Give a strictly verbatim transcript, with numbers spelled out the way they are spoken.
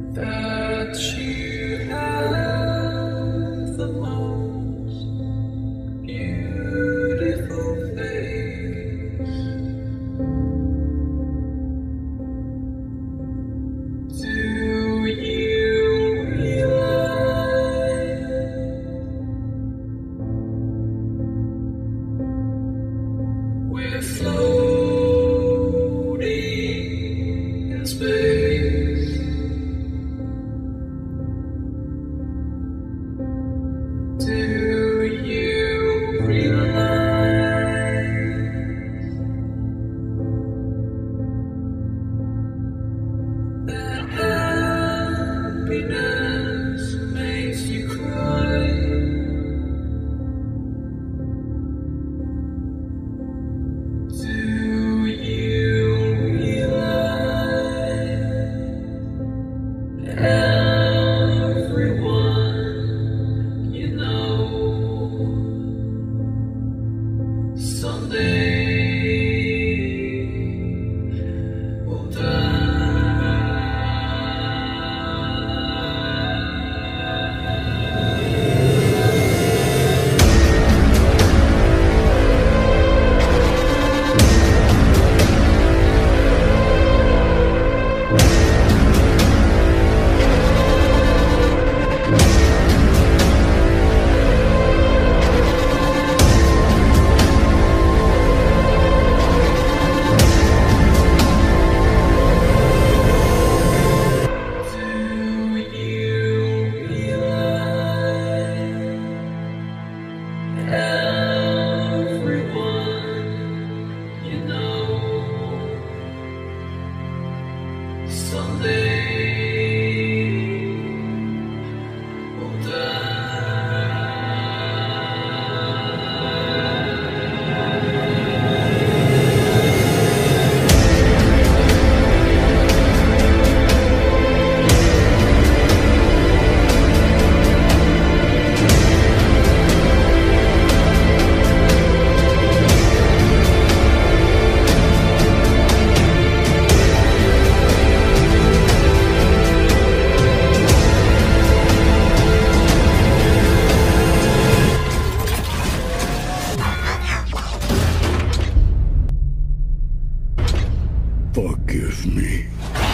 that you have the most beautiful face. Do you realize we're floating in space? Do you realize that happiness makes you cry? Do you realize everyone you know someday will die? Everyone you know someday will Forgive me.